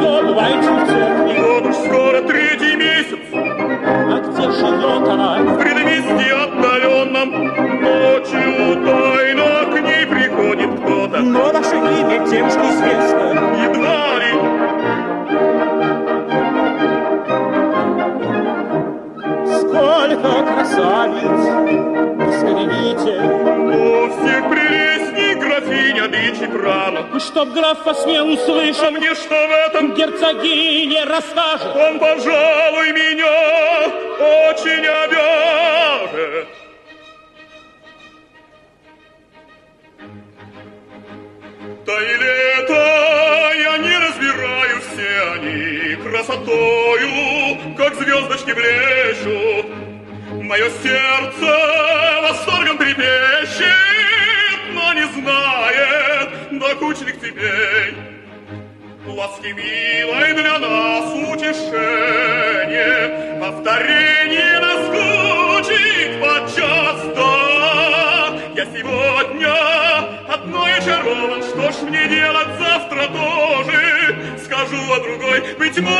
что бывает жильцом. И вот уж скоро третий месяц. А где живет она? В предместье отдаленном. Ночью тайно к ней приходит кто-то. Но ваше имя тем, что известно. Едва ли. Сколько красавиц, взгляните. У всех прелестней графиня дичи права. Чтоб граф посмел услышать, А мне что в этом? герцогине расскажет. Он, пожалуй, меня очень обяжет. Да или это я не разбираю, все они красотою, как звездочки блещут. Мое сердце восторгом трепещет, но не знает докучных цепей. Ласки милой для нас утешение, повторение наскучит подчас, да. Я сегодня одной очарован, что ж мне делать завтра тоже, скажу, а другой, быть может,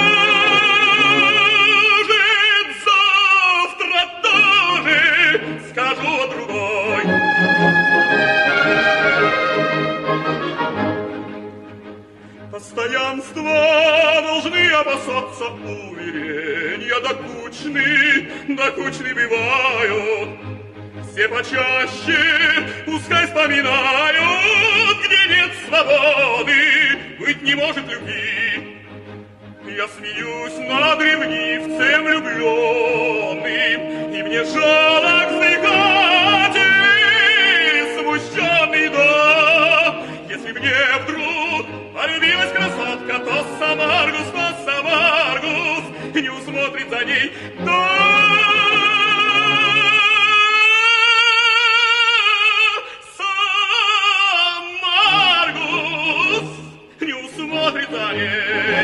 завтра тоже, скажу, а другой. Постоянства должны опасаться уверения, докучны бывают. Все почаще пускай вспоминают, где нет свободы, быть не может любви. Я смеюсь над ревнивцем влюбленным, и мне жалок вздыхатель смущенный, да. Если мне вдруг полюбилась красотка, то Самаргус, не усмотрит за ней, да. Самаргус не усмотрит за ней.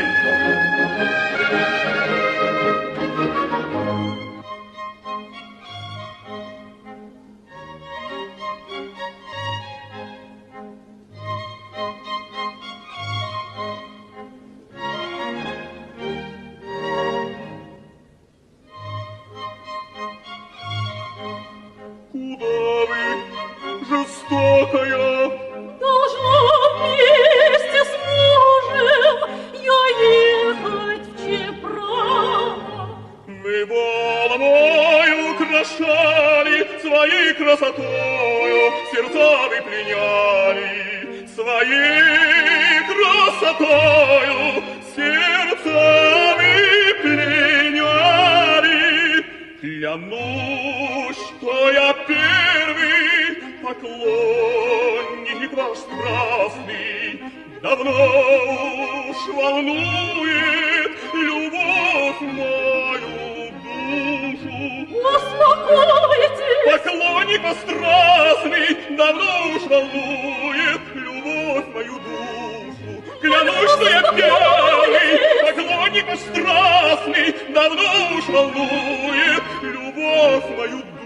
Жестокая. Должно вместе с мужем я ехать в Чеправа. Мы бал мой украшали, своей красотою сердца вы пленяли, своей красотою сердца вы пленяли. Клянусь, что я первый поклонник ваш страстный, давно уж волнует любовь мою душу. Успокойтесь! Поклонник ваш страстный, давно уж волнует любовь мою душу. Клянусь, что я первый поклонник ваш страстный, давно уж волнует любовь мою душу.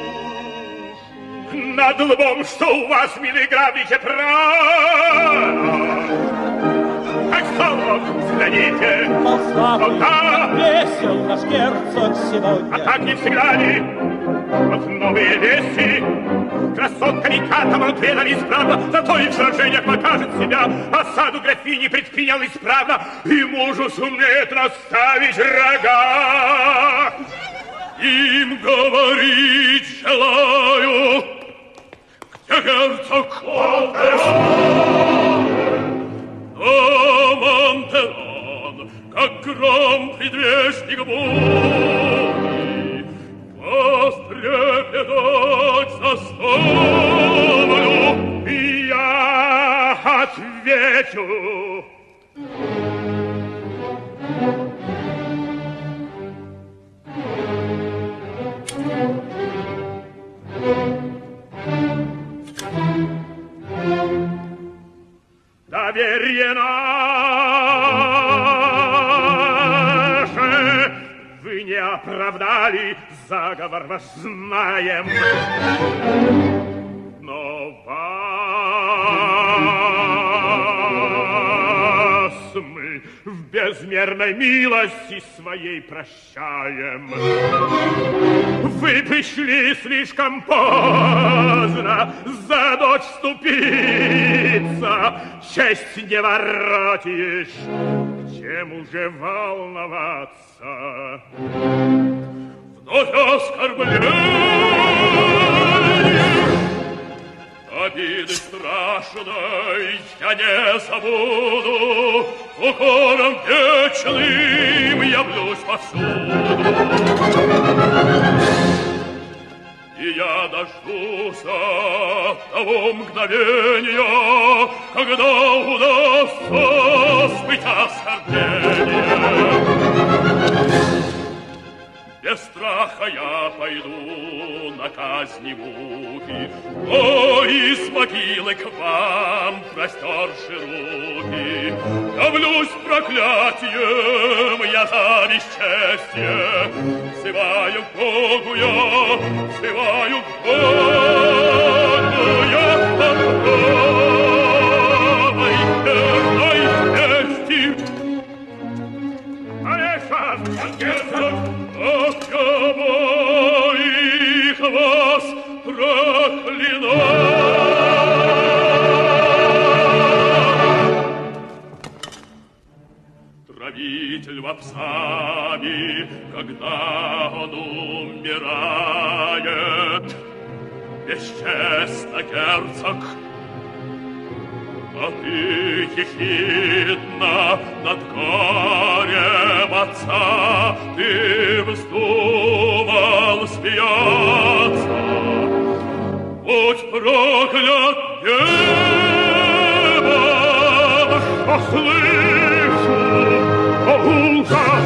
Над лбом, что у вас, милый граф, право, как солод, взгляните. Славный, как весел наш герцог сегодня. А так не всегда ли? Вот новые вести. Красотками катом он предан исправно, зато и в сражениях покажет себя. Осаду графини предпринял исправно, и мужу сумеет наставить рога. Им говорить желаю, где герцог Монтерон. О, Монтерон, как гром предвестник бури, вострепетать заставлю, и я отвечу. Доверие наше вы не оправдали, заговор ваш знаем. Но вас мы в безмерной милости своей прощаем. Вы пришли слишком поздно, за дочь вступиться, честь не воротишь, чем уже волноваться. Вновь оскорбление, обиды страшной я не забуду, укором вечным явлюсь повсюду. И я дождусь того мгновения, когда удастся смыть оскорбление. Без страха я пойду на казни муки, но из могилы к вам простерши руки. Давлюсь проклятием я за бесчестье, взываю к Богу я, взываю к Богу я, отдай чести. Александр, герцог, ах, я моих вас проклинаю! Травитель вапсами, когда он умирает, бесчестно, герцог, а ты ехидно над горем отца, ты вздумал смеяться. Будь проклят небом, что слышу, о ужас!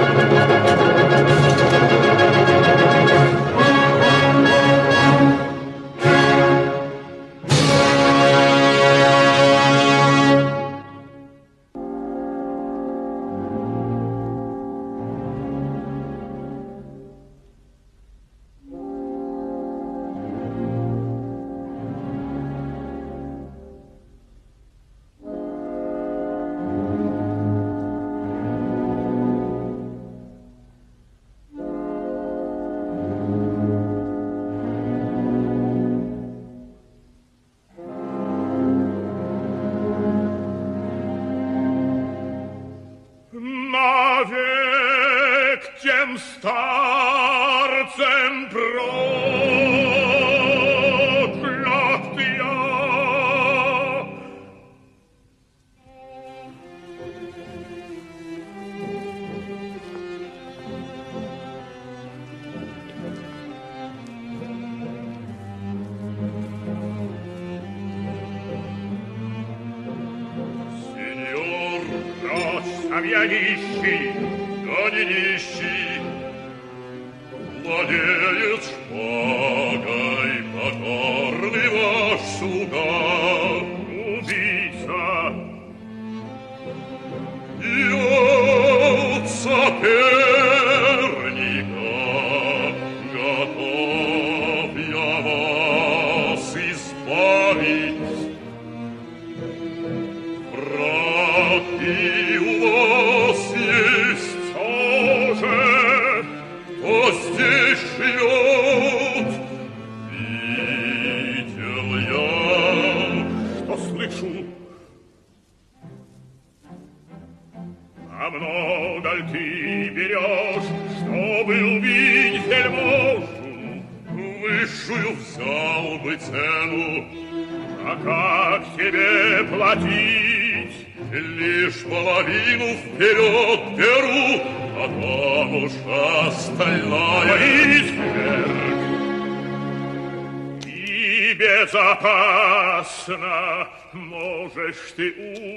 Навек тем старцем проклят я. Сеньор, бросьте, я нищий, но не нищий. Владеет шпагой покорный ваш слуга, убийца. И от соперника готов я вас избавить. Враг и у вас есть тоже, кто здесь живет. Видел я, что слышу. А много ль ты берешь, чтобы убить вельможу? Высшую взял бы цену, а как тебе платить? Лишь половину вперед беру, потом уж остальное. Изверг, и безопасно можешь ты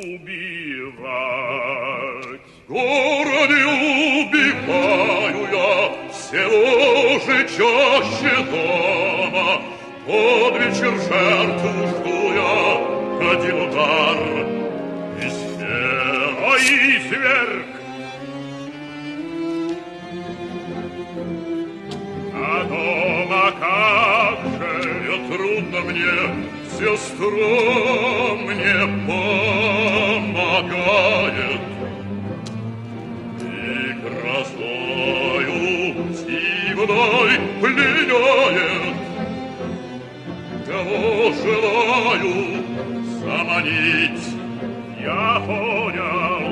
убивать. В городе убиваю я, село же чаще дома. Под вечер жертву жду я, один удар, и сфера, изверг. А дома как же? Не трудно мне, сестра мне помогает. мной пленяет. Кого желаю заманить, я понял.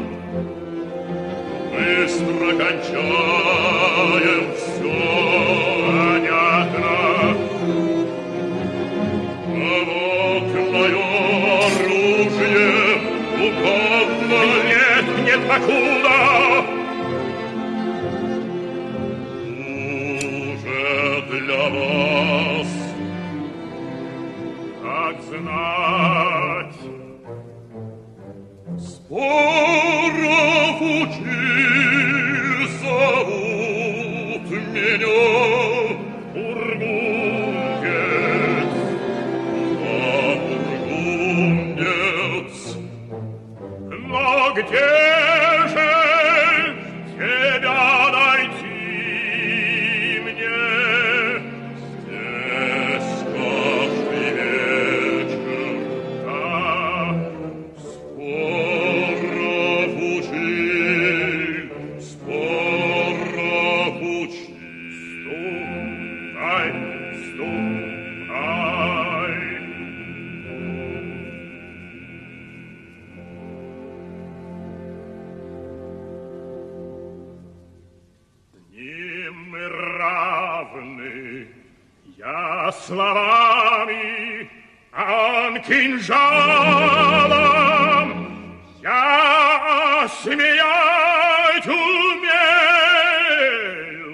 Быстро кончаем все понятно. А вот мое оружие угодно. Нет, нет, покуда. Уже для вас, как знать, Споров учитель зовут меня бургундец, бургундец. Но где же тебя найти мне? Здесь каждый вечер, да, Споров учитель, Споров учитель. Ступай, ступай. Дни мы равны, я словами, а он кинжалом. Я смеять умею,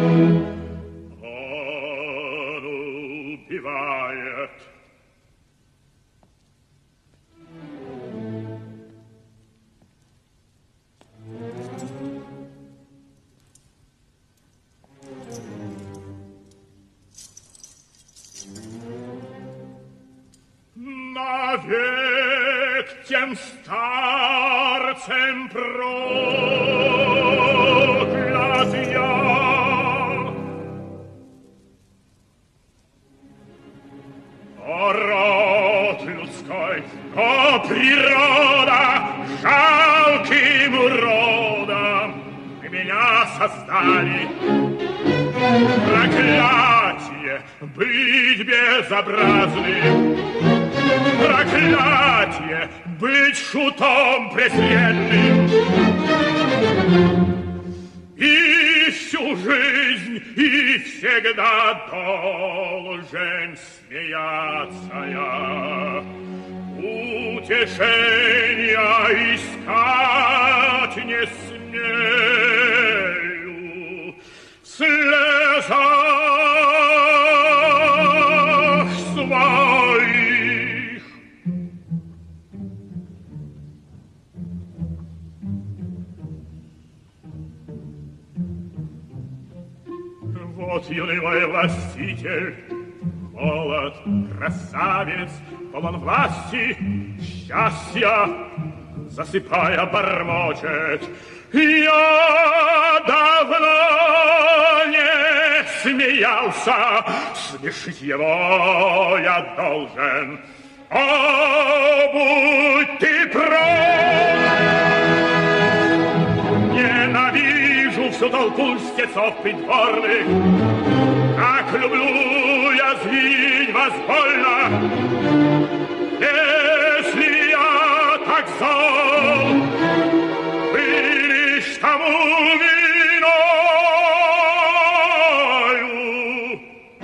он убивает. Навек тем старцем проклят я. О, род людской, о, природа, жалким уродом меня создали. Проклятие быть безобразным, проклятие быть шутом презренным. И всю жизнь, и всегда должен смеяться я, утешения искать не смею. В слезах своих вот юный мой властитель, молод, красавец, полон власти, счастья, засыпая, бормочет: я давно не смеялся, смешить его я должен. О, будь ты прав! Ненавижу всю толпу льстецов придворных, как люблю я звень вас больно. Если я так зол, вы лишь тому виною.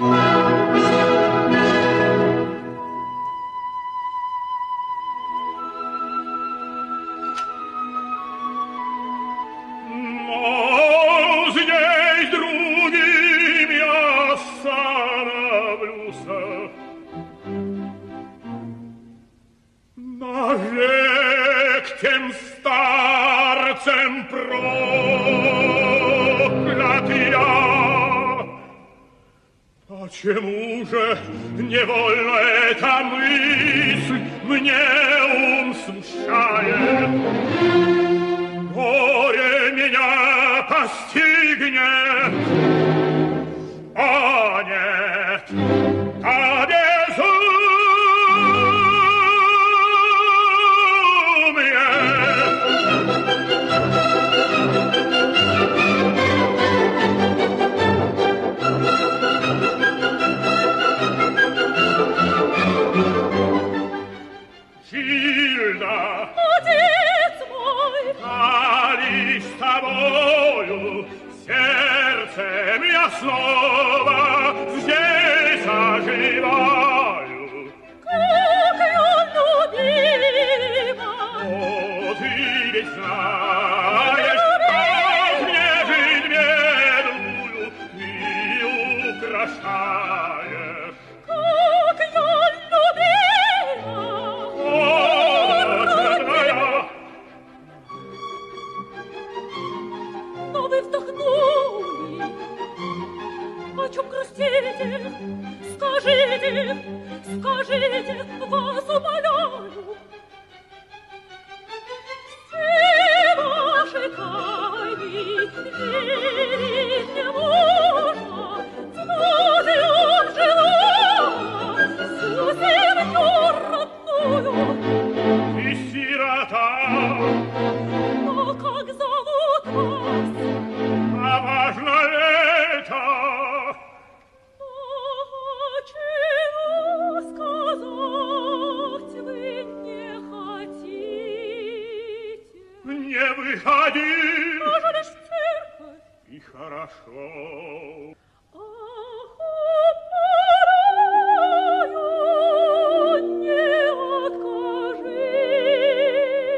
Но здесь другим я становлюся. Навек тем старцем проклят я. Почему же невольно эта мысль мне ум смущает? Горе меня постигнет. О, нет, а безумие. душою, сердцем я снова здесь оживаю. Как я любима! О, ты ведь знаешь, как мне жизнь медную ты украшаешь. Как я любима! О, родная! Но вы вздохнули. О чем грустите? Скажите, скажите, вас умоляю. Все ваши тайны верить не можно. Знать он жила всю семью родную. Ты сирота, Но как зовут вас? а важно ли это? Чего сказать вы не хотите? Не выходи, Даже лишь в церковь. и хорошо. Ах, умоляю, не откажите.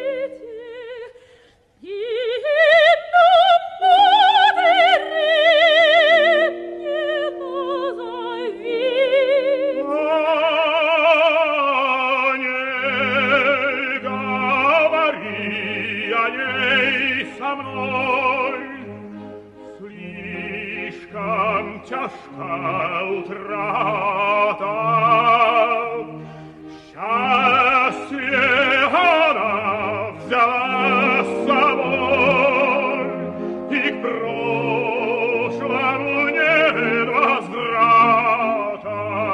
Имя матери не назовите. О, не говори о ней со мной, слишком тяжка утрата. Счастье она взяла с собой, и к прошлому нет возврата.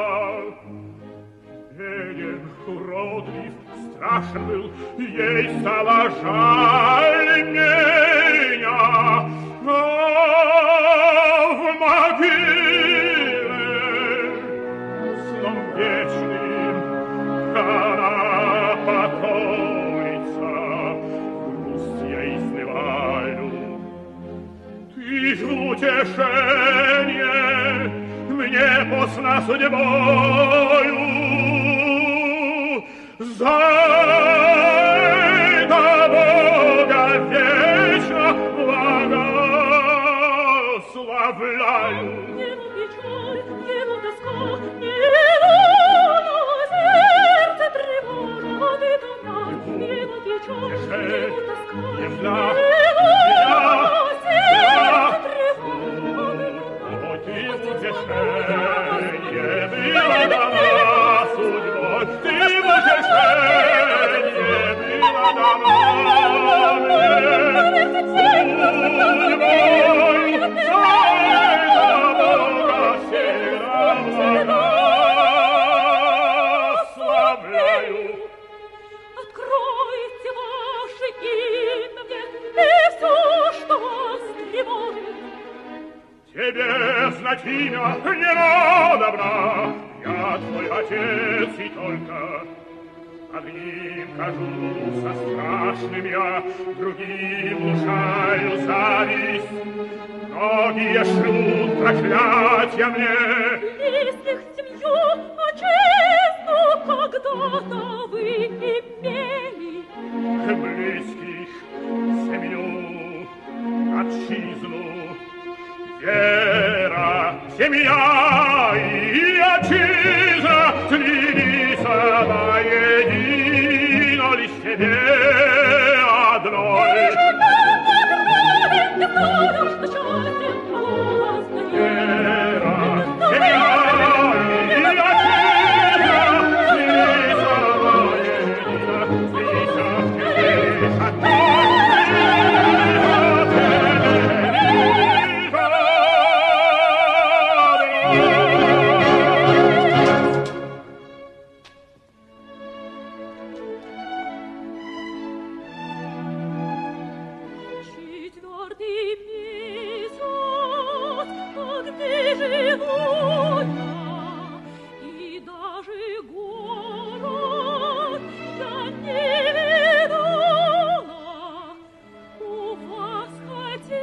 Беден, уродлив, страшен был, ей стало жаль меня. В могиле сном вечным она покоится, грусть я изливаю. Ты ж в утешение мне посна судьбою, за это Бога вечно благословляю. Его печаль, его тоска, его сердце тревожит и томя. Его печаль, его тоска, Земля, его сердце тревожит и томя. Ой, ты в утешение была дана судьбой, ты в утешение была дана мне судьбой, за это Бога всегда благословляю. Откройте ваше имя мне и все, что вас тревожит. Тебе знать имя не надобно, я твой отец и только. Одним кажуся страшным я, другим внушаю зависть. Многие шлют проклятья мне. Близких семью, отчизну когда-то вы имели. Близких, семью, отчизну, вера, семья и отчизна слились воедино лишь тебе одной. Не знаю, что счастье полозное. Вера, семья и отчизна слились воедино, слились тебе одной. Четвертый месяц, а где живу я, и даже город я не видала. У вас хотела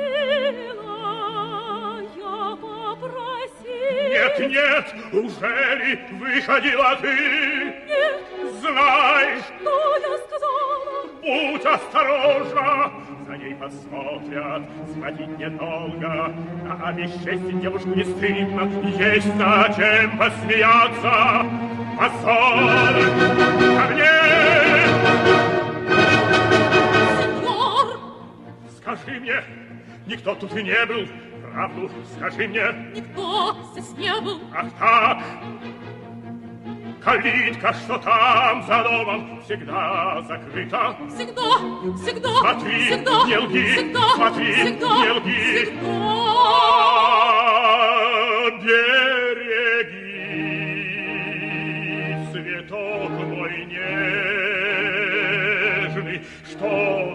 нет, уже ли выходила ты? Нет. Знай, Что я сказала? будь осторожна, за ней посмотрят, схватить недолго, а обесчестить девушку не стыдно, есть над чем посмеяться. Позор ко мне! Сеньор! Скажи мне, никто тут и не был, правду скажи мне. Никто здесь не был. Ах так! Калитка, что там за домом, всегда закрыта. Всегда, всегда, Смотри, всегда, не лги, всегда, смотри, всегда, не лги. всегда. Береги, цветок мой нежный, что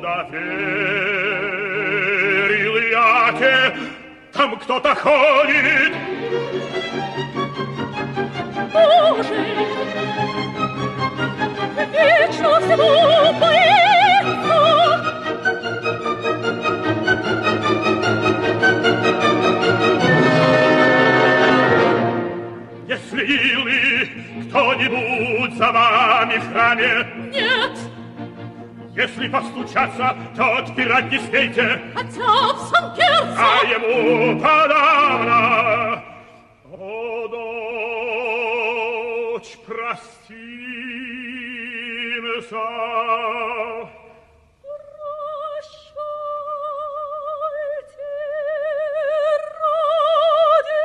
доверил я тебе. Там кто-то ходит. Боже, вечно всему боится. Не следил ли кто-нибудь за вами в храме? Нет, Если постучаться, то отпирать не смейте, хотя в Сан-Керцо. а ему подавно. О, дочь, простимся. Прощайте, ради.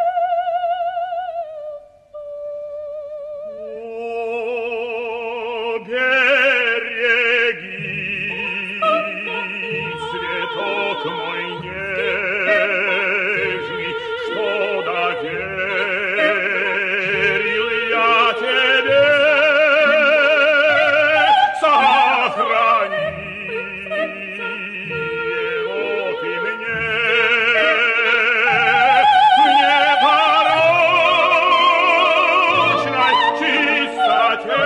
О, береги, цветок мой нежный, что доверил я тебе. Сохрани его ты мне непорочной чистоте.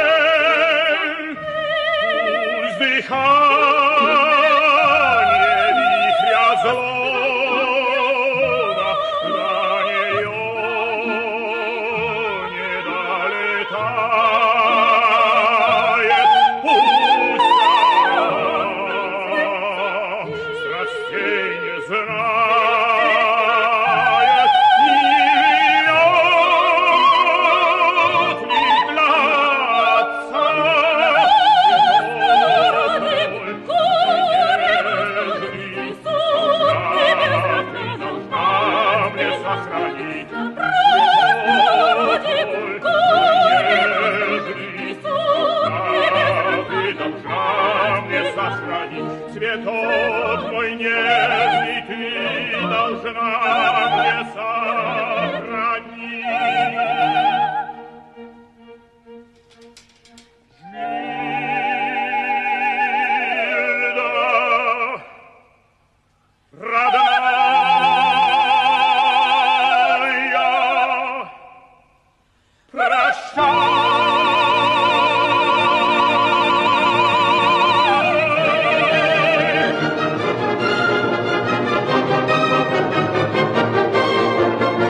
Пусть дыхание вихря злого до нее не долетает. Пусть она страстей не знает, не живет ли для отца. Цветок мой нежный, ты должна мне сохранить. Жильда, родная, прощай.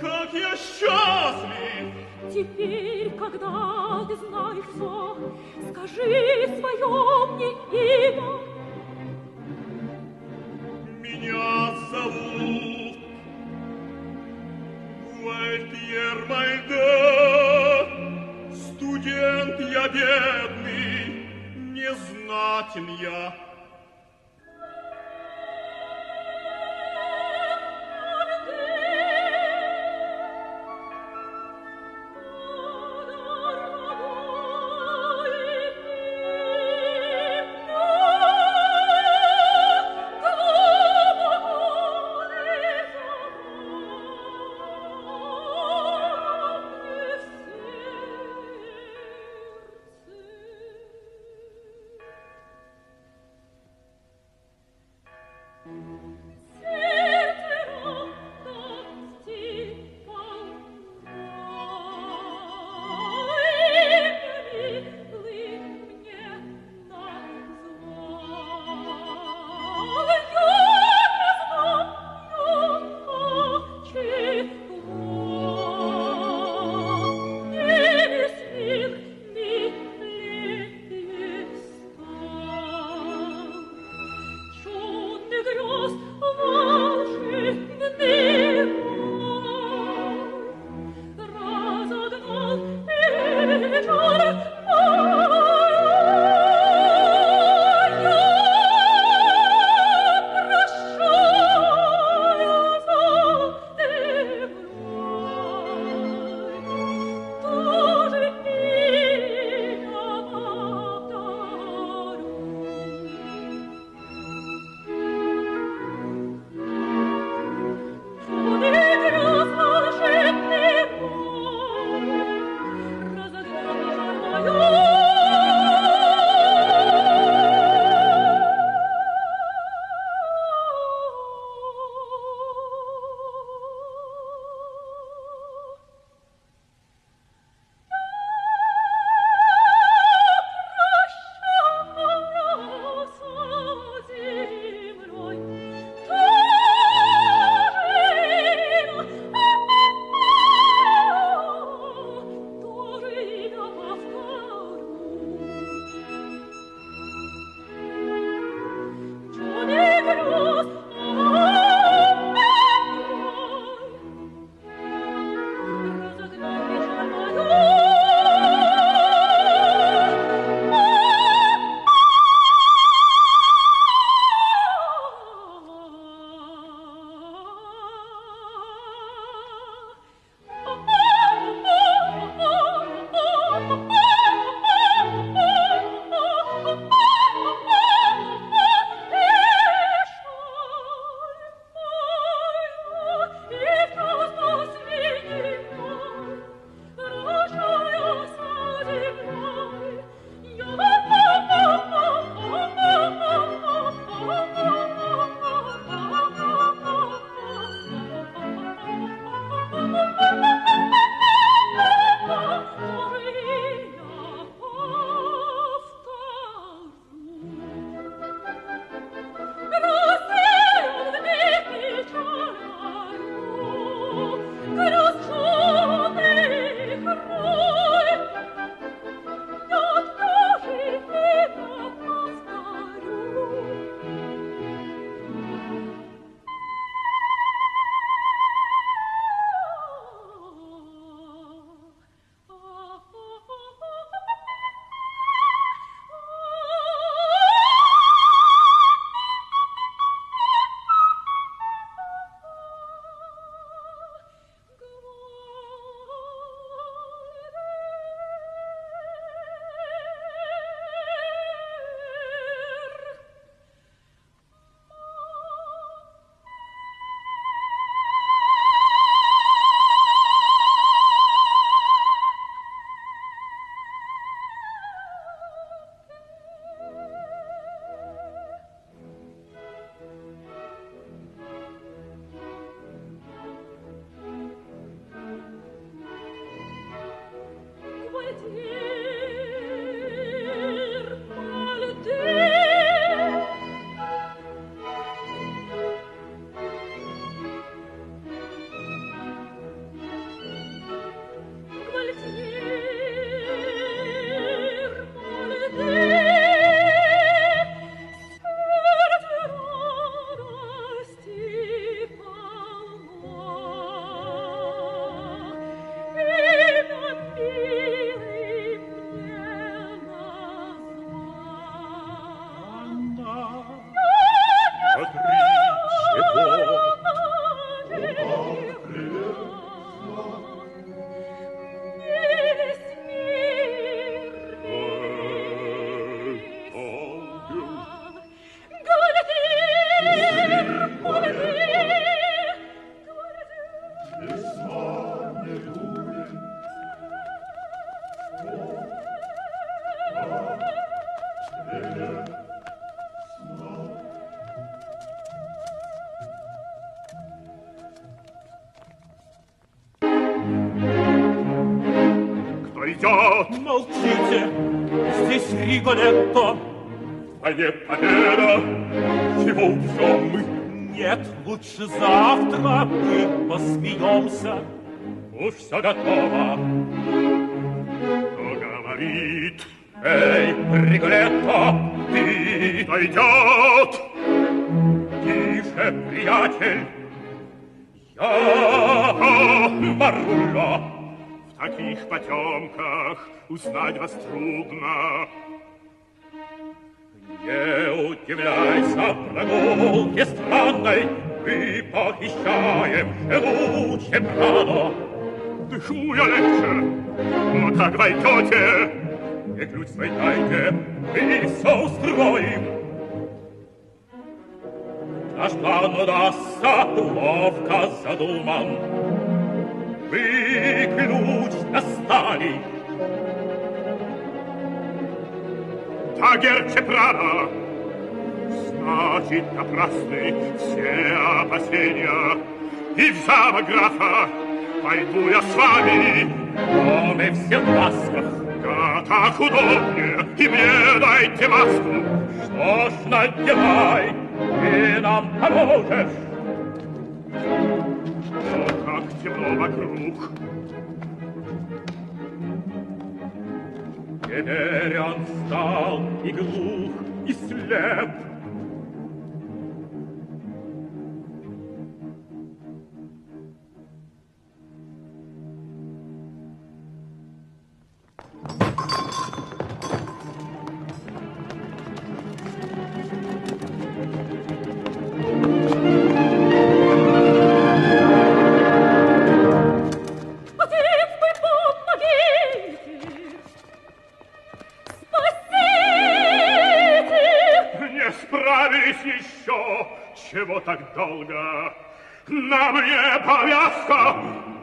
как я счастлив! Теперь, когда ты знаешь всё, скажи своё мне имя. Меня зовут Гуальтьер Мальде. Студент я бедный, незнатен я. Идет. Молчите, здесь Риголетто. А не победа, чего убьем мы? Нет, лучше завтра мы посмеемся. Уж все готово. Кто говорит? Эй, Риголетто, ты дойдет. Тише, приятель. Я Марулло. В таких потемках узнать вас трудно. Не удивляйся прогулке странной, мы похищаем жену Чембрано. Дышу я легче, но как войдете, и ключ свой дайте, мы все устроим. Наш план удастся, ловко задуман. Вы ключ достали. Да, герр Чембрано, значит, напрасны все опасения. И в замок графа пойду я с вами. Но мы все в масках. Да, так удобнее, и мне дайте маску. Что ж, надевай, ты нам поможешь. О, как темно вокруг. Теперь он стал и глух, и слеп. Чего так долго? На мне повязка!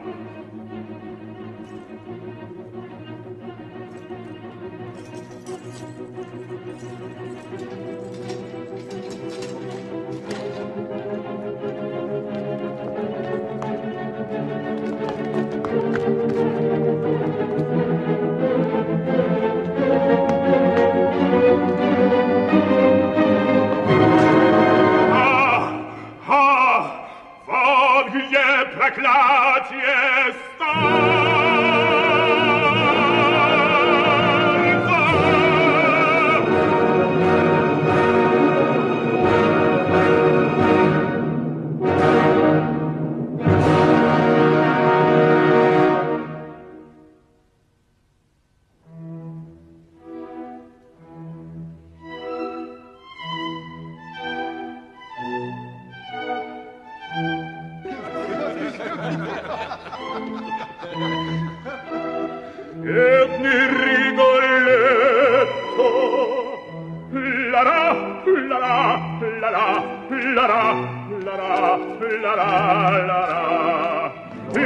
Проклятие Бедный Риголетто, ла-ла, ла-ла, ла-ла, ла-ла, ла-ла, ла-ла, ла-ла,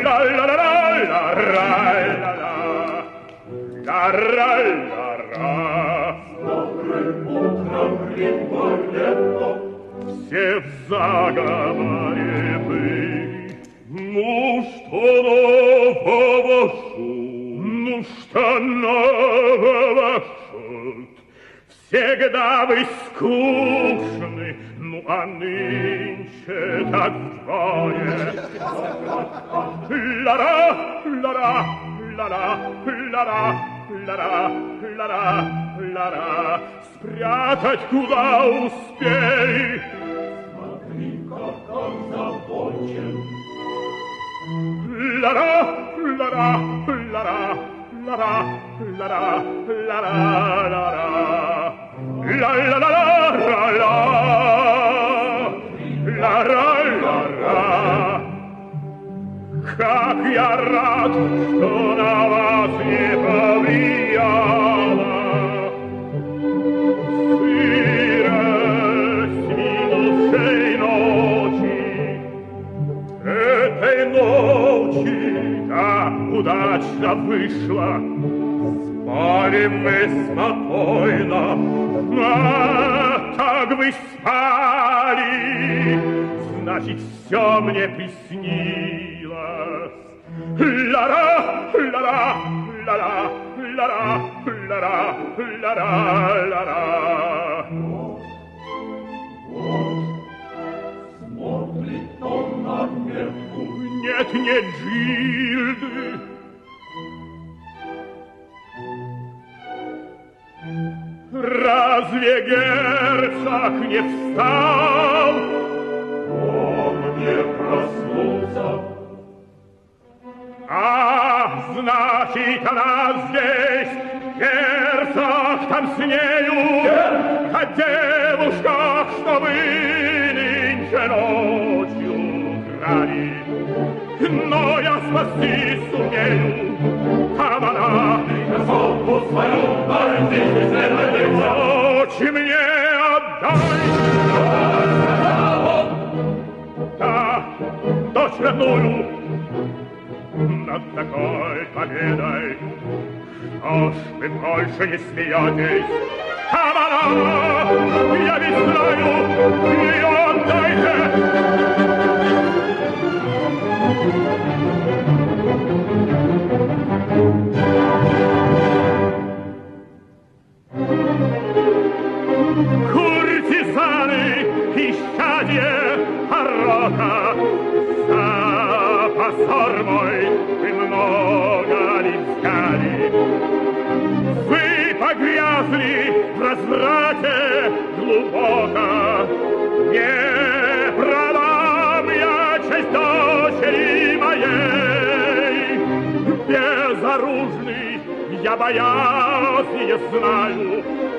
ла-ла-ла-ла-ла-ла-ла-ла-ла. Добрым утром, Риголетто, все в заговоре мы. Ну, что нового шут? Ну, что нового шут? Всегда вы скучны, ну, а нынче так вдвое. Ла-ла, ла-ла, ла-ла, ла-ла, ла-ла, ла-ла, ла-ла. Спрятать куда успей? Смотри, как он забочен. Ла-ла, ла-ла, ла-ла, ла-ла, ла-ла, ла-ла, ла-ла, ла-ла-ла-ла-ла-ла, ла-ла-ла-ла. Как я рад, что на вас не повлияло. Сырость минувшей ночи, этой ночи Да, удачно вышло. Спали мы спокойно. Так вы спали. Значит, все мне приснилось. Ла-ра, ла-ра, ла-ра, ла-ра, ла-ра, ла-ра, ла-ра. Смотрит он на метку. Нет, не Джильды. Разве герцог не встал? Он не проснулся. Значит, она здесь. Герцог там с нею. А девушка, что вы нынче ночью крали. Но я спасти сумею. Там она. Красотку свою, но здесь не следует. Ночи мне отдай. Да, дочь родную. Над такой победой. Что ж вы больше не смеетесь? Там она, я ведь знаю, ее отдайте. Куртизаны, исчадье порока, за позор мой вы много ли взяли? Вы погрязли в разврате глубоко. Не продам я честь дочери моей. Безоружный я боязни не знаю.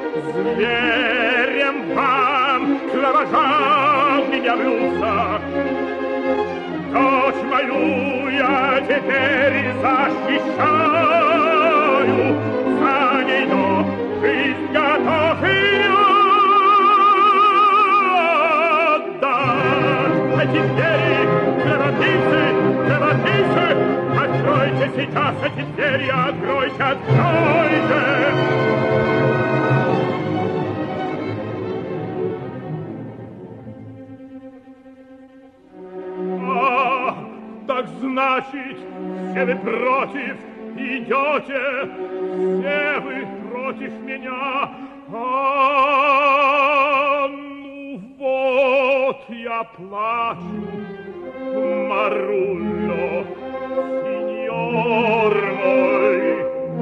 Зверем вам кровожадным явлюся. Дочь мою я теперь защищаю. За нее жизнь готов ее отдать. А теперь, кровопийцы, откройте сейчас эти двери, откройте, откройте. Так значит, все вы против идете, все вы против меня. Ну вот я плачу, Марулло, сеньор мой,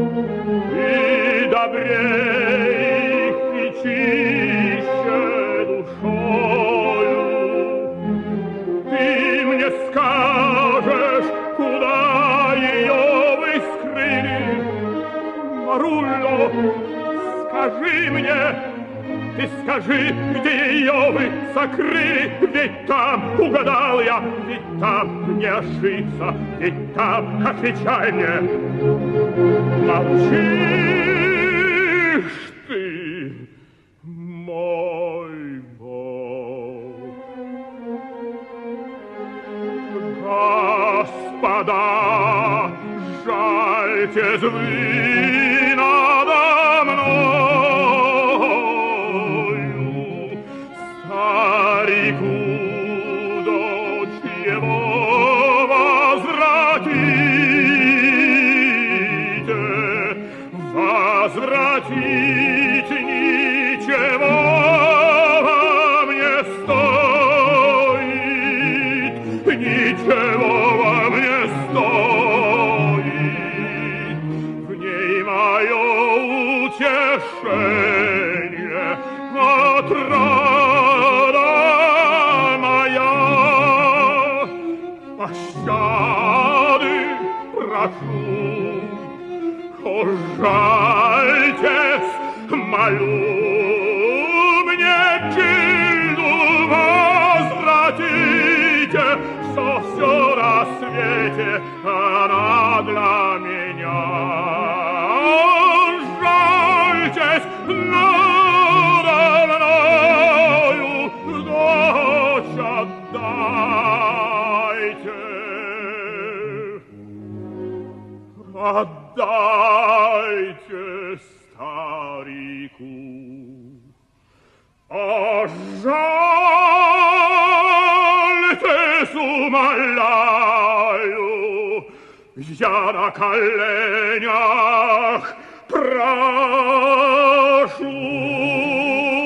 и добрей, и чище душою. Ты мне скажешь, куда ее вы скрыли? Марулло, скажи мне, ты скажи, где ее вы сокрыли? Ведь там, угадал я, ведь там не ошибся, ведь там, отвечай мне. Молчишь ты, мой Бог. Господа, жальтесь вы надо мною, старику дочь его возвратите, возвратите, ничего вам не стоит, ничего вам не стоит, в ней мое утешение, отрада моя. Пощады прошу, жальтесь, молю, мне Джильду возвратите, что все на свете она для меня. Жальтесь надо мною, дочь отдайте. Отдайте старику. О, жальтесь, умоляю, я на коленях прошу.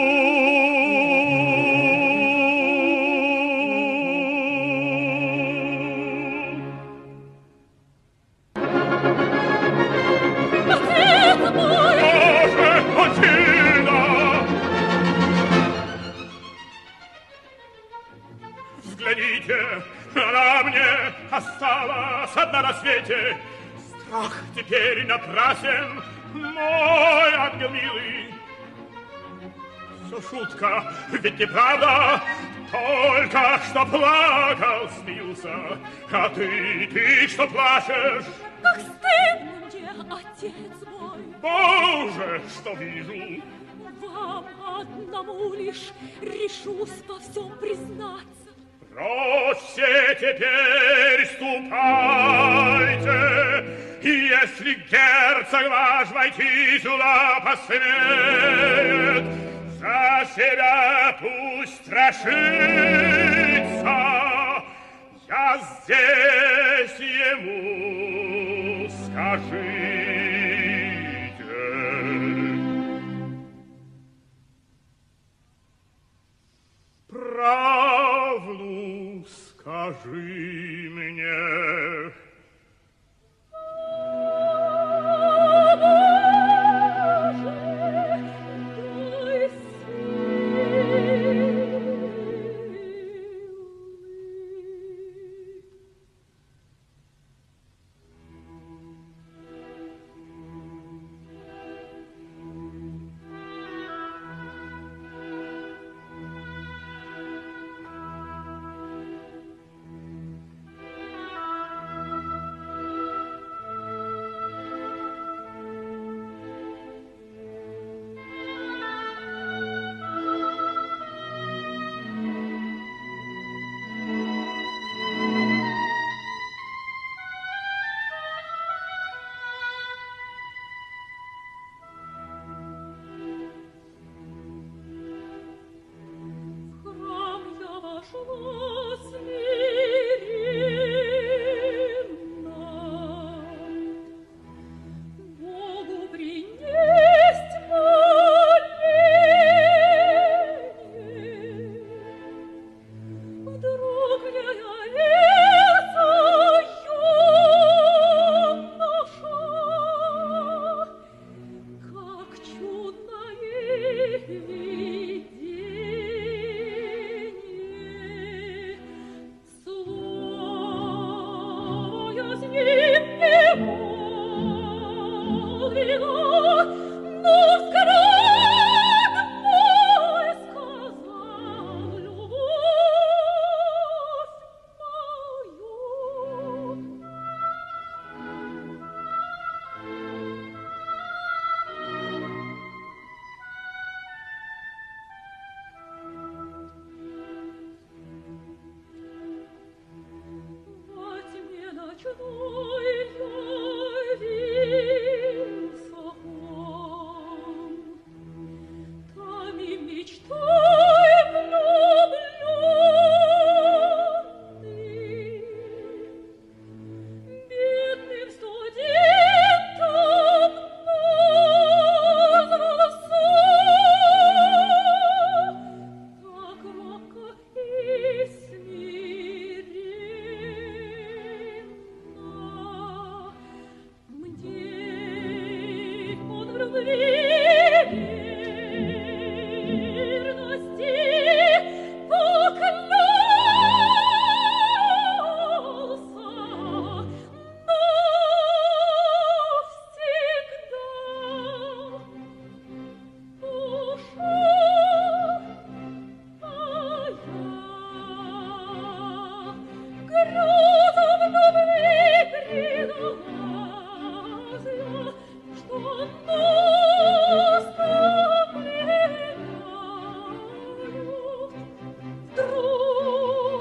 Взгляните, она мне осталась одна на свете. Страх теперь напрасен, мой ангел милый. Все шутка, ведь неправда, только что плакал, смеялся. А ты что плачешь? Как стыдно мне, отец мой. Боже, что вижу. Вам одному лишь решусь во всем признаться. Прочь все теперь ступайте, и если герцог ваш войти сюда посмеет, за себя пусть страшится, я здесь ему скажите. Правду скажи мне.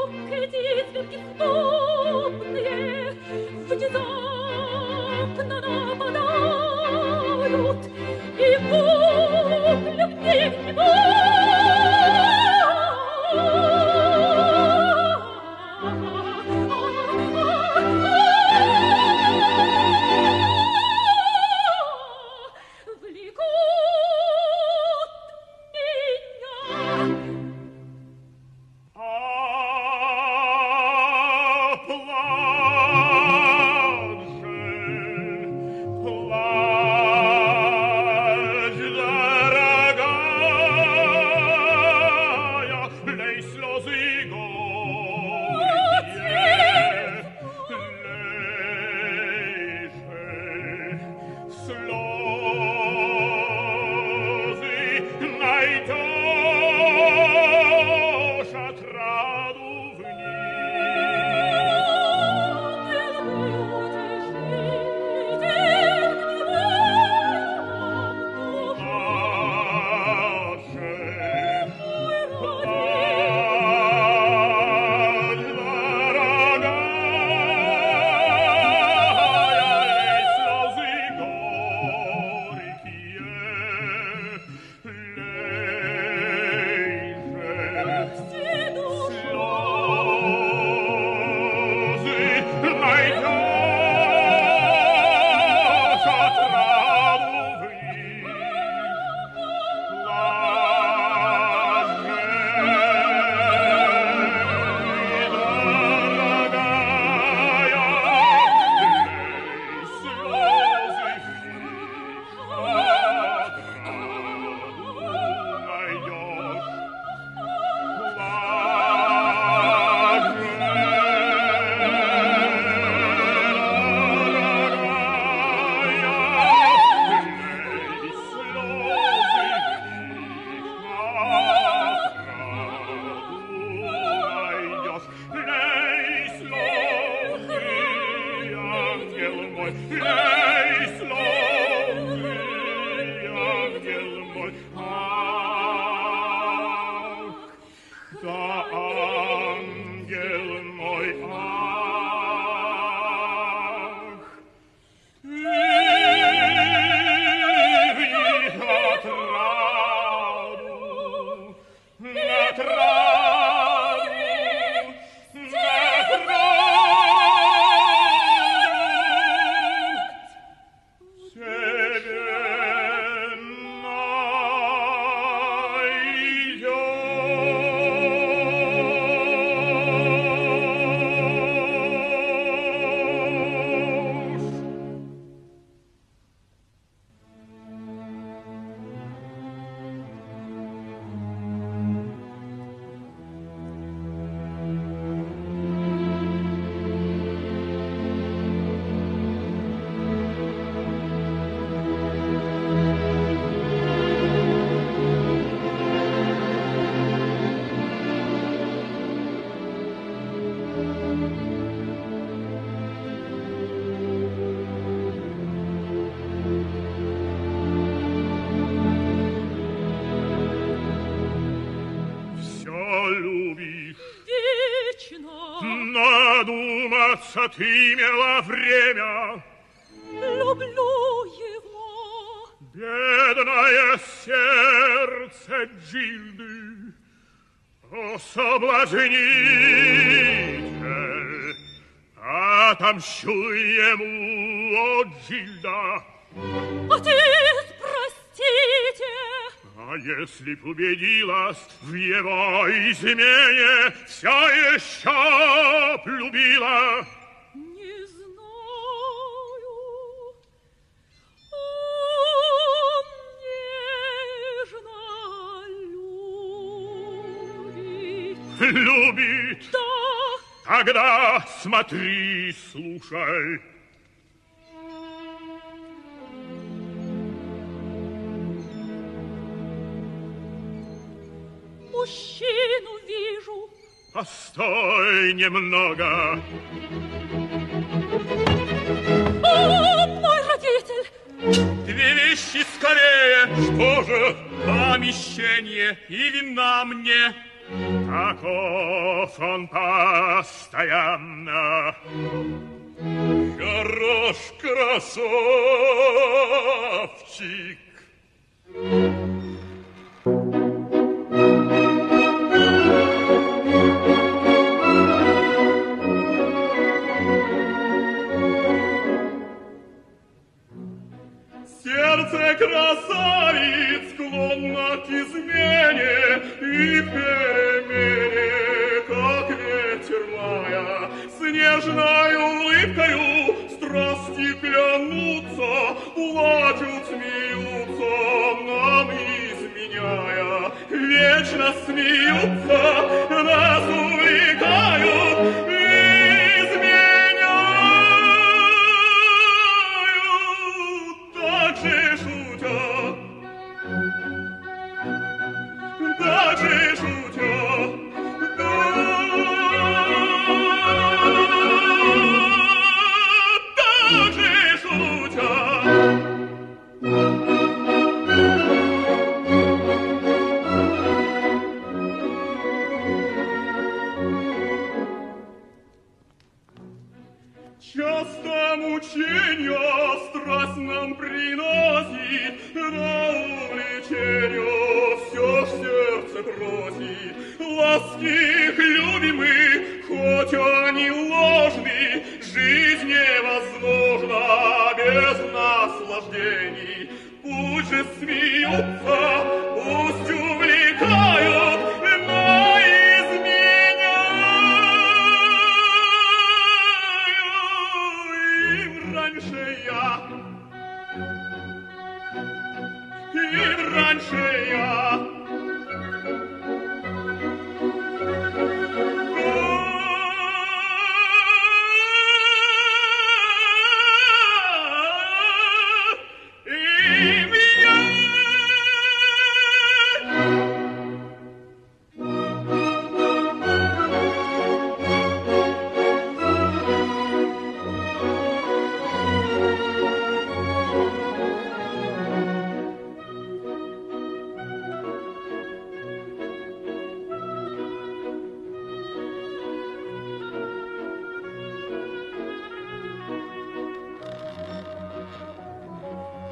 Внезапно ангел мой, эй, славный ангел мой, ах, да ангел мой, ах, и надуматься ты имела время. Люблю его. Бедное сердце Джильды, о соблазнитель, отомщу ему, о Джильда. Отец, простите. А если б убедилась в его измене, вся еще б любила? Не знаю. Он нежно любит. Любит? Да. Тогда смотри, слушай. Мужчину вижу. Постой немного. О, мой родитель! Две вещи скорее. Что же? Помещение и вина мне. Таков он постоянно. Хорош красавчик. Сердце красавиц склонно к измене и перемене, как ветер мая, с нежной улыбкою страсти клянутся, плачут, смеются, нам изменяя, вечно смеются, нас увлекают, часто мученья страсть нам приносит, на увлеченье все в сердце просит. Ласки их любимых, хоть они ложны, жизнь невозможна без наслаждений. Пусть же смеются, пусть увлекают, но раньше я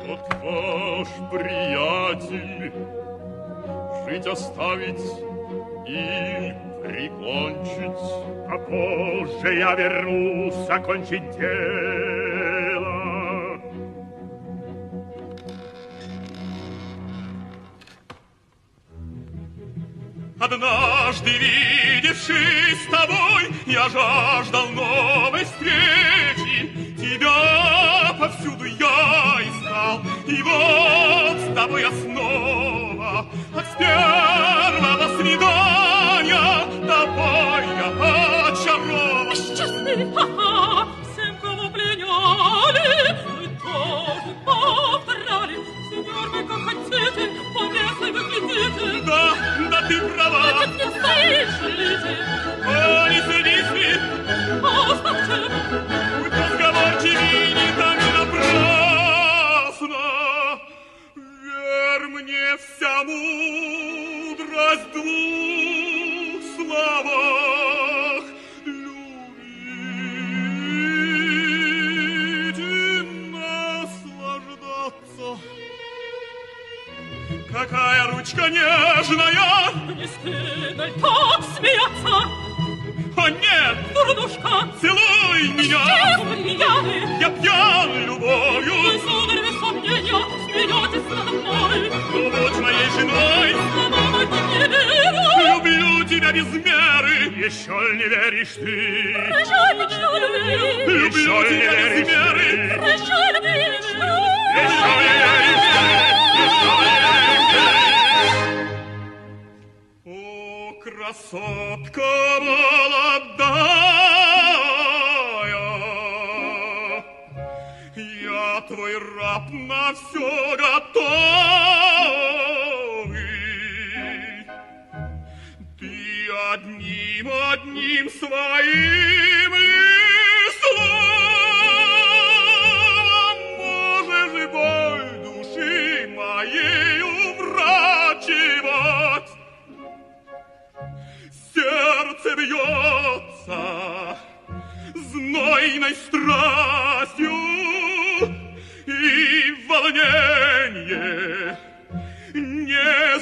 Вот ваш приятель жить оставить и прикончить. А позже я вернусь окончить дело. Однажды, видевшись с тобой, я жаждал новой встречи. Тебя повсюду я искал, и вот с тобой я снова. От первого свидания тобой я очарован. Счастливый, ха-ха, всем, кого пленяли, мы тоже повторяли. Сеньор, вы как хотите, поместный вы глядите. Да, ты права. Значит, не стоишь, леди. О, не садись, Оставьте. разговорчивый не так напрасно. Верь мне, вся мудрость двух словах. Любить и наслаждаться. Какая ручка нежная! Не стыдно ли так смеяться? О, нет! Дурнушка! Целуй меня! Чем вы пьяны? Я пьян Вы, любовью! сударь, без сомнения, смеетесь надо мной. Ну, будь моей женой! Словам этим не верю. Люблю тебя без меры! Еще не веришь ты? Прощай, мечту любви. Люблю тебя без меры! Прощай, любви, мечту. Еще не веришь ты? Еще не веришь ты? О, красотка молодая, я твой раб на все готовый. Ты одним своим словом можешь боль души моей уврачивать. Сердце бьется знойной страстью, и волнение не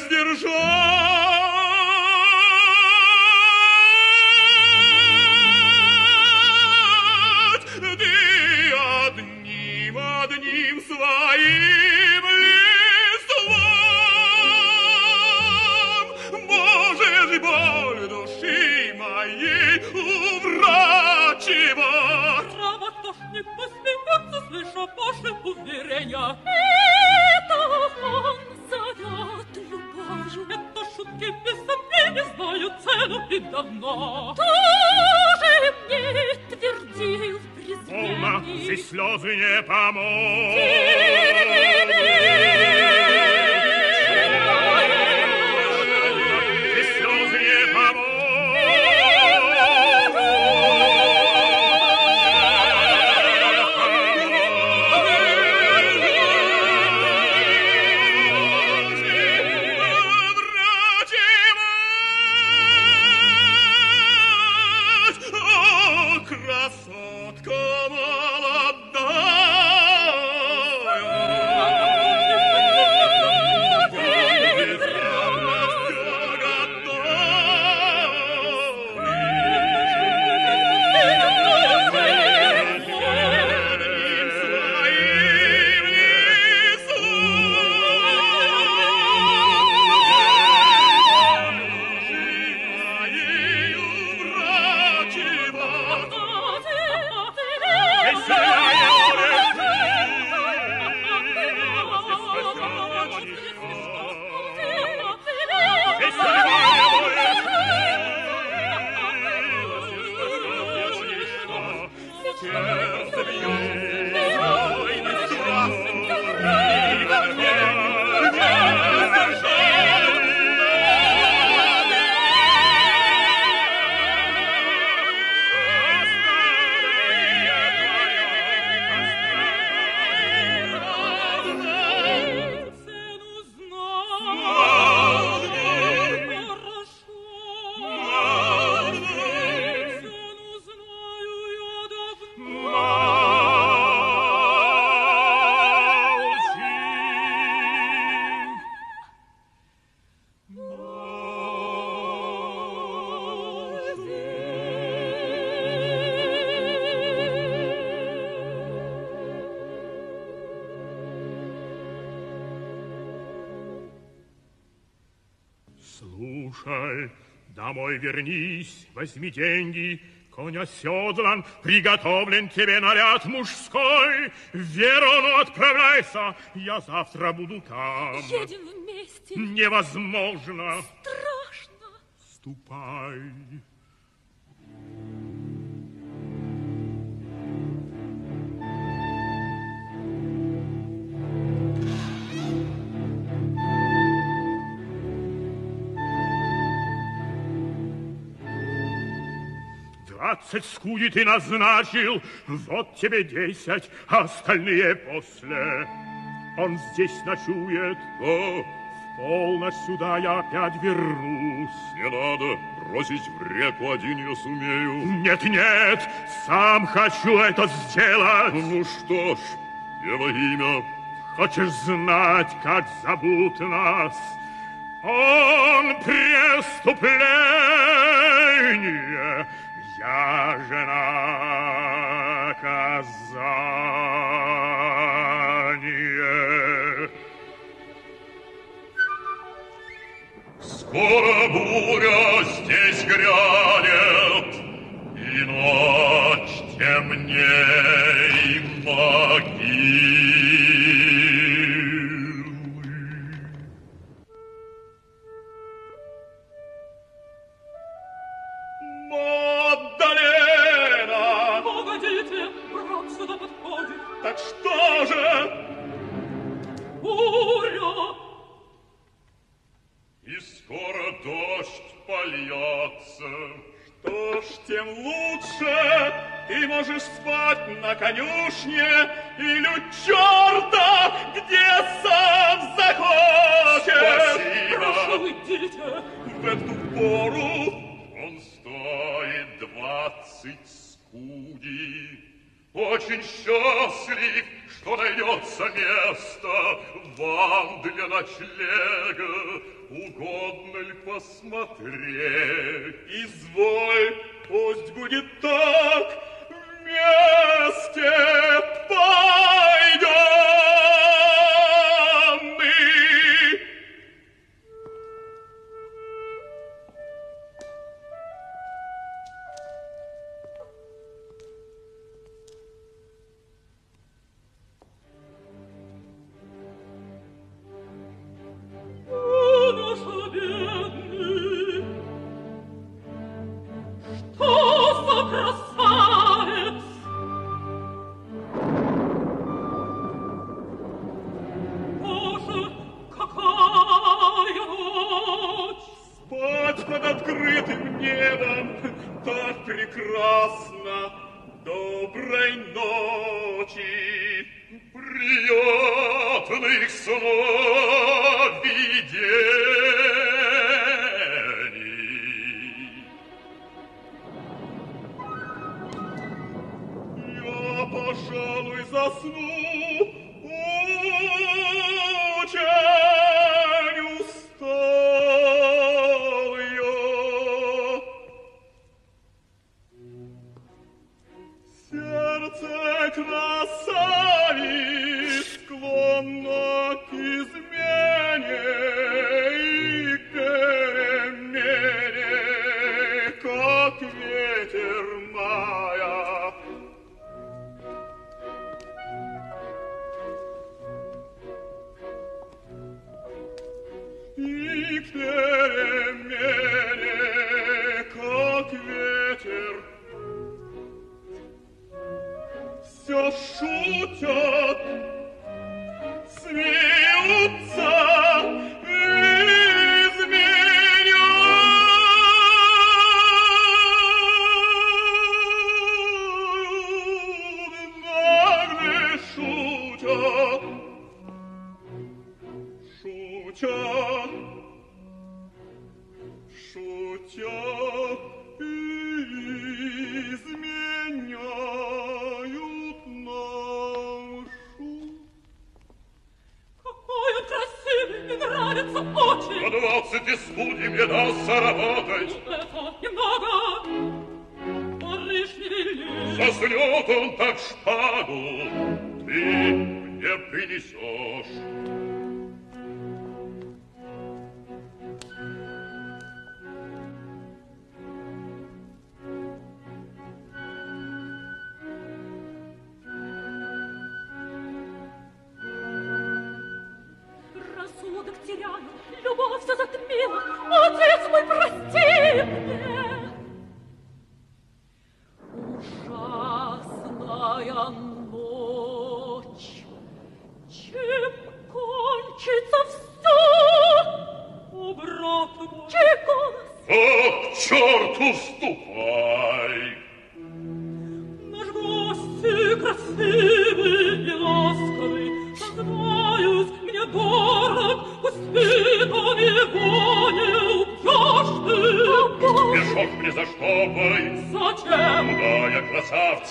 сдержать. Ты одним своим словом можешь боль души моей уврачивать. Право, кто ж не посмеется, слыша ваши уверения. Это он зовет любовью. Это шутки без сомнений знают цену и давно. Тоже мне твердил в Полно, презрении. здесь слезы не помогут. Здесь слезы не Красотка молодая, слушай, домой вернись, возьми деньги, конь оседлан, приготовлен тебе наряд мужской. В Верону отправляйся, я завтра буду там. Едем вместе. Невозможно. Страшно. Ступай. Двадцать скуди ты назначил, вот тебе 10, а остальные после. Он здесь ночует. О, в полночь сюда я опять вернусь. Не надо, бросить в реку один я сумею. Нет, нет, сам хочу это сделать. Ну что ж, его имя. Хочешь знать, как зовут нас? Он преступление. Я же наказание. Скоро буря здесь грянет, и ночь темней могилы. Магдалена! Погодите, брат сюда подходит. Так что же? Буря! И скоро дождь польется. Что ж, тем лучше. Ты можешь спать на конюшне или у черта, где сам захочешь. Спасибо. Прошу, идите. В эту пору Он стоит 20 скуди. Очень счастлив, что найдется место вам для ночлега. Угодно ли посмотреть? изволь, пусть будет так, вместе пойдем мы. Наша бедный, что за красавец? Боже, какая ночь! Спать под открытым небом так прекрасно. Доброй ночи. Приятных сновидений. Я, пожалуй, засну, очень устал я. Сердце красавиц склонно к измене и к перемене, как ветер мая. И к перемене, как ветер. Все шутят, смеются из меня. Нагло шутят, шутят, шутят и изменяют нам шут. Какой он красивый, мне нравится очень. По 20 скуди мне дастся работать. Это немного. Он лишь не велик. Заснет он так шпагу, ты мне принесешь.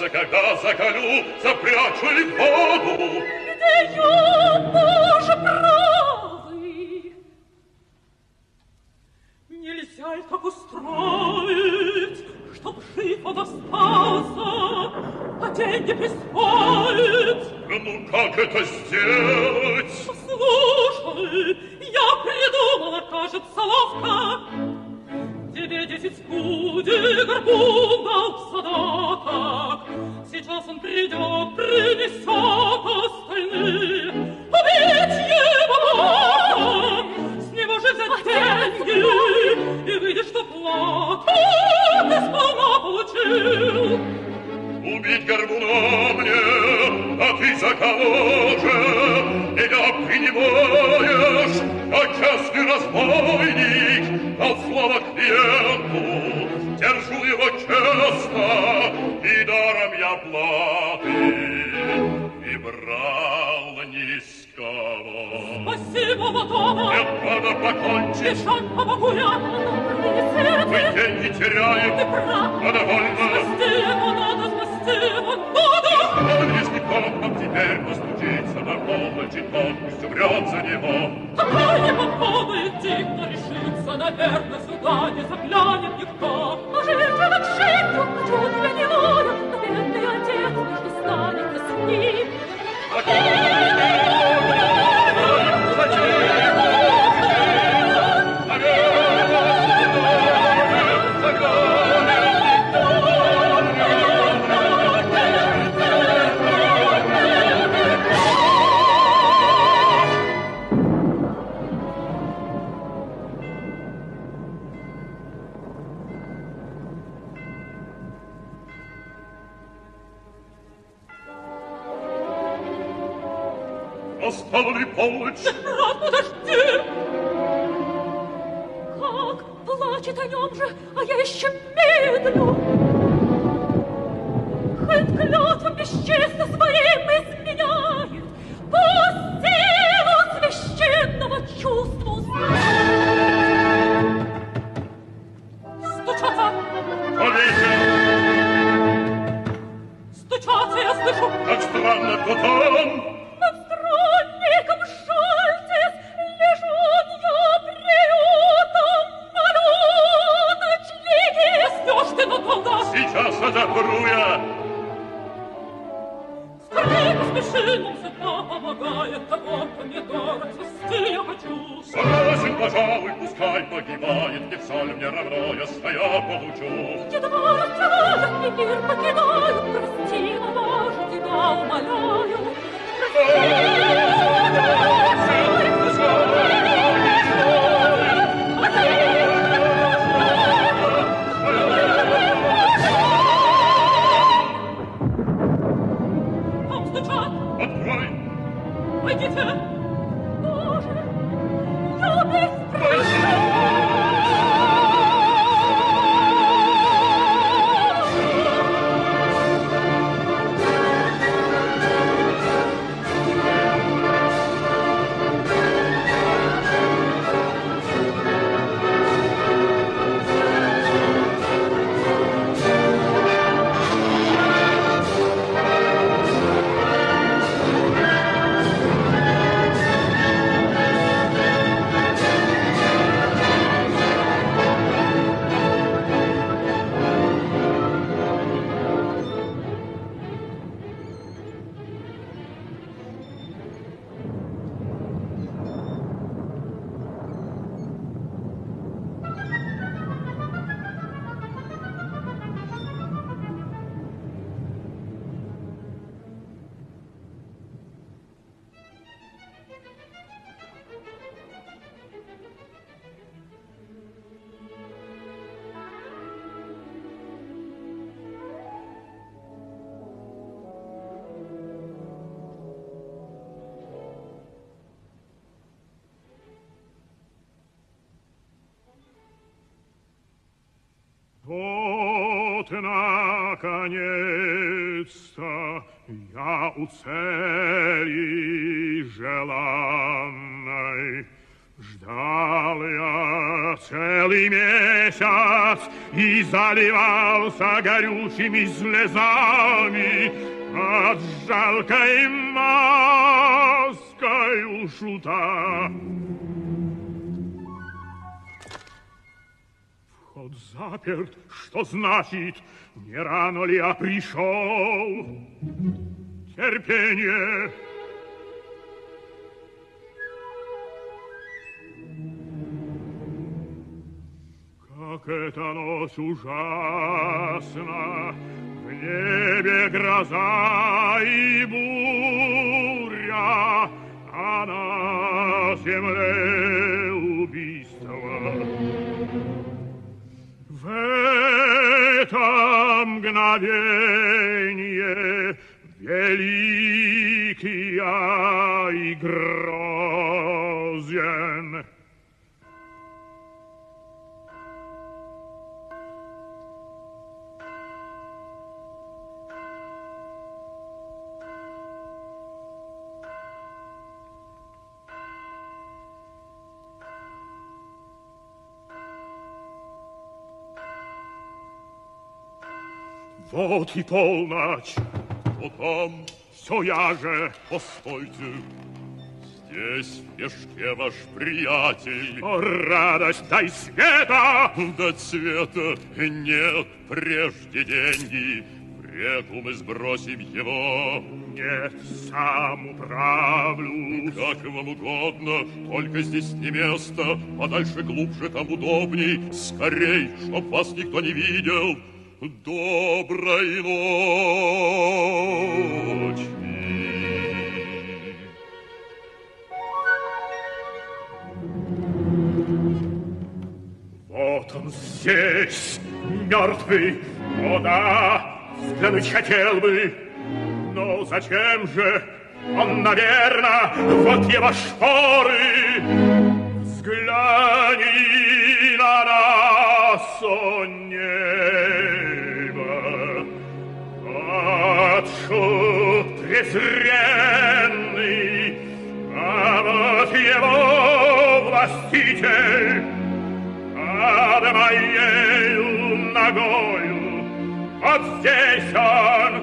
сердце, когда заколю, запрячу ли в воду? Где я, Боже правый? Нельзя ли так устроить, чтоб жив он остался, а деньги присвоить? Ну, как это сделать? Слушай, я придумала, кажется, ловко. Тебе 10 пуди горбуна задаток. Сейчас он придет, принесет остальные. Убить его надо, с него же взять деньги, и выйдет, что плату ты сполна получил. Убить горбуна мне, а ты за кого же? Меня принимаешь, как честный разбойник, дал слово клиенту, держу его честно, и даром я платы не брал ни с кого. Спасибо, Мадонна! Нет, надо покончить. Бежать помогу я, но Мы деньги теряем, ты прав. а довольно. Спасти его надо, спасти его надо! Если кто нам теперь постучится на полночь, то пусть умрет за него. Какой не попробует дикно решиться, наверное, сюда не заглянет никто. А жертвенок жизнью, чуть ли не лою, но бедный отец между станет с ним. Настала ли полночь? Брат, подожди! Как плачет о нем же, а я еще медлю. Хоть клятву бесчестно своим изменяет, по силу священного чувству стучаться. Повейте! Стучаться я слышу. Как странно, кто там? Над странником Шальтис лежу я приютом, молю, ночлеги. Спёшь ты надолго? Сейчас отопру я. Скорей поспеши, нам всегда помогает того, кто мне дорог, спасти я хочу. Согласен, пожалуй, пускай погибает, не соль мне равно, я своя получу. Едва раскрывают, и мир покидают, прости, Боже, тебя умоляю. Там стучат. Открой! Войдите. Боже, я беспрещен. Вот, наконец-то, я у цели желанной. Ждал я целый месяц, месяц и заливался горючими слезами под жалкой маской шута. Вход заперт, что значит, не рано ли я пришел? Терпение. Как эта ночь ужасна, в небе гроза и буря, а на земле убийство. В это мгновение великий я и грозен. Вот и полночь. Вот там. Все я же. Постойте. Здесь в пешке ваш приятель. О, радость, дай света! Да цвета нет, прежде деньги. В реку мы сбросим его. Нет, сам управлюсь. Как вам угодно, только здесь не место. Подальше, глубже, там удобней. Скорей, чтоб вас никто не видел. Доброй ночи. Вот он здесь, мертвый. О да, взглянуть хотел бы. Но зачем же? Он, наверно, вот его шпоры. Взгляни на нас, о небо. Отшут презренный, а вот его властитель. Над моею ногою, вот здесь он,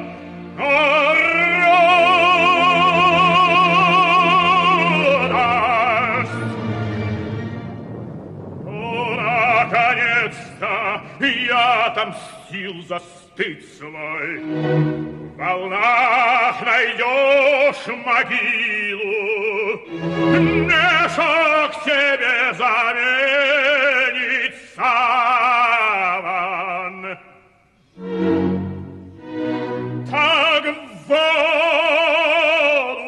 гордость. Наконец-то я отомстил за стыд свой. В волнах найдешь могилу, мешок тебе заменит саван. Так в воду,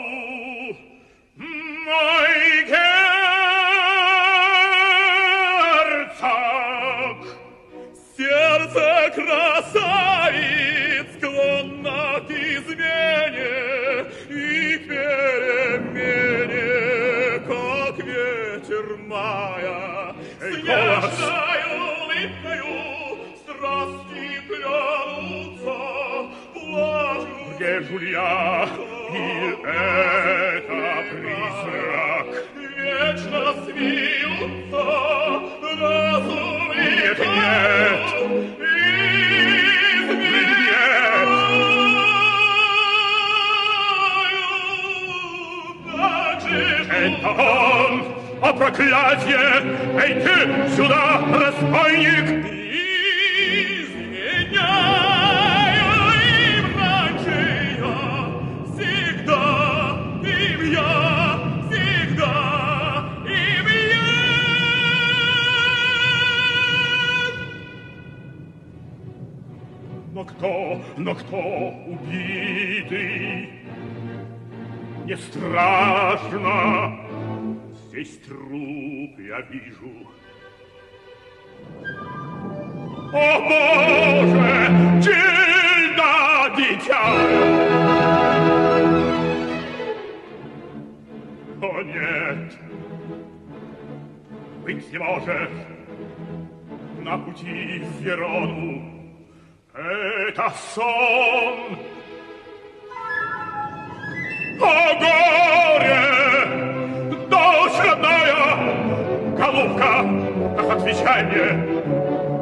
мой герцог. Сердце красавиц склонно к измене и к перемене, как ветер мая. Снежною улыбкою страсти клянутся, плачут. Где Жулья? И это призрак. Вечно смеются, разумеют. Нет, нет. Это он! О, проклятие! Эй, ты сюда, разбойник! Изменяю им раньше я, всегда им я, всегда им я. Но кто убитый? Не страшно, здесь труп я вижу. О, Боже, Джильда, дитя! О, нет, быть не может, на пути в Верону это сон. О, горе! Дочь родная! Голубка, так отвечай мне!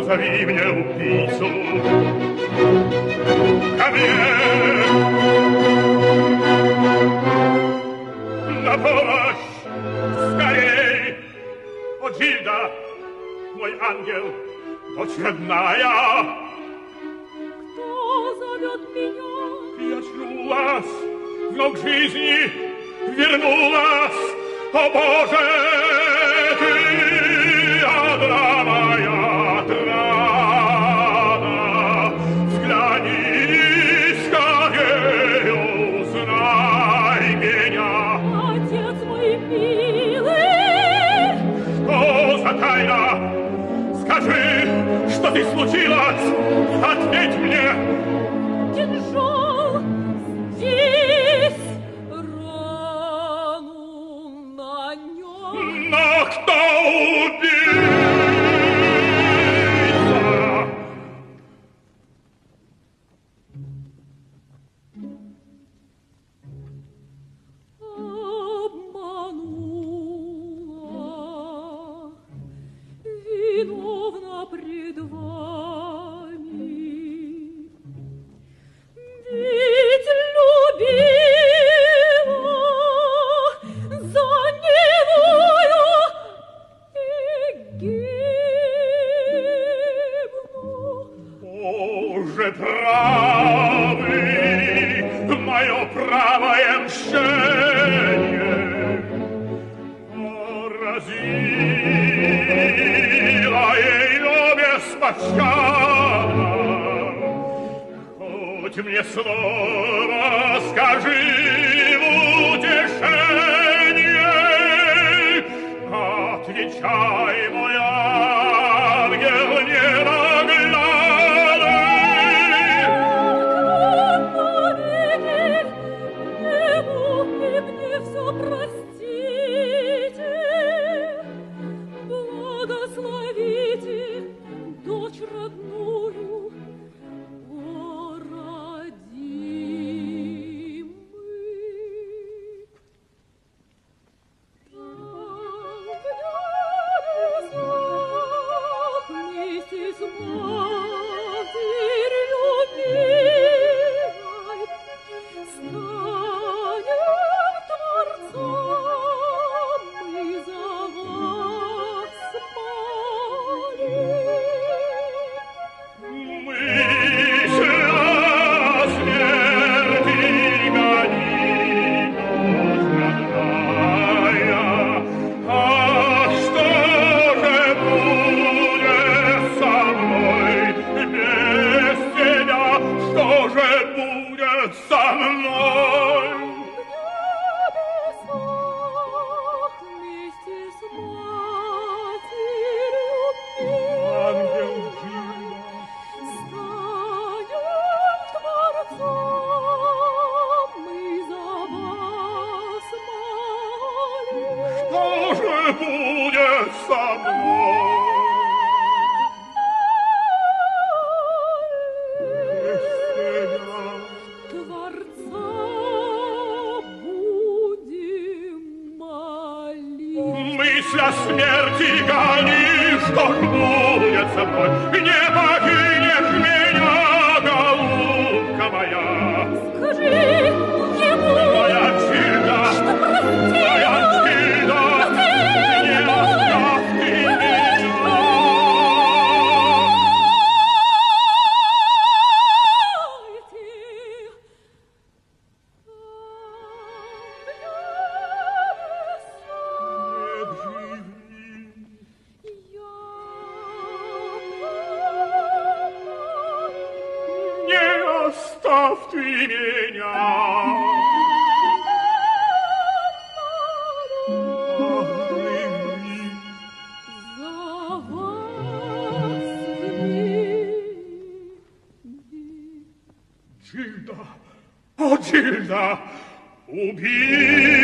Позови мне убийцу. Ко мне! На помощь! Скорей! О, Джильда, мой ангел, дочь родная! Кто зовет меня? Я очнулась, но к жизни вернулась. О, Боже, ты одна моя отрада. Взгляни скорее, узнай меня. Отец мой милый! Что за тайна? Скажи, что ты случилось? Ответь мне! Кинжал здесь, рану нанес. Но кто убийца? Обманула, виновна пред вами. Ведь любила за невою и гибну. Боже правый, мое правое мщение поразило ее беспощадно. Хоть мне слово скажи в утешение, отвечай, мой ангел ненаглядный. Навеки небу и мне все простите, благословите дочь родную, о родимый. Вместе с матерью милой станем Творцом мы за вас молим. Мысль о смерти гони, дочь родная. А что же будет со мной без тебя? Что же будет со мной? Вместе с матерью Ангел милой Джильда, станем Творцом мы за вас молим. что же будет со мной? Без тебя. Творца будем молить. Мысль о смерти гони, что ж будет со мной? Не покинешь меня, голубка моя. Скажи ему, Моя Джильда, что прости моя его, Джильда, но ты не оставь ты меня. Нет жизни. Не оставь ты меня. Ах, живи. За вас Джильда, о, Джильда, убей!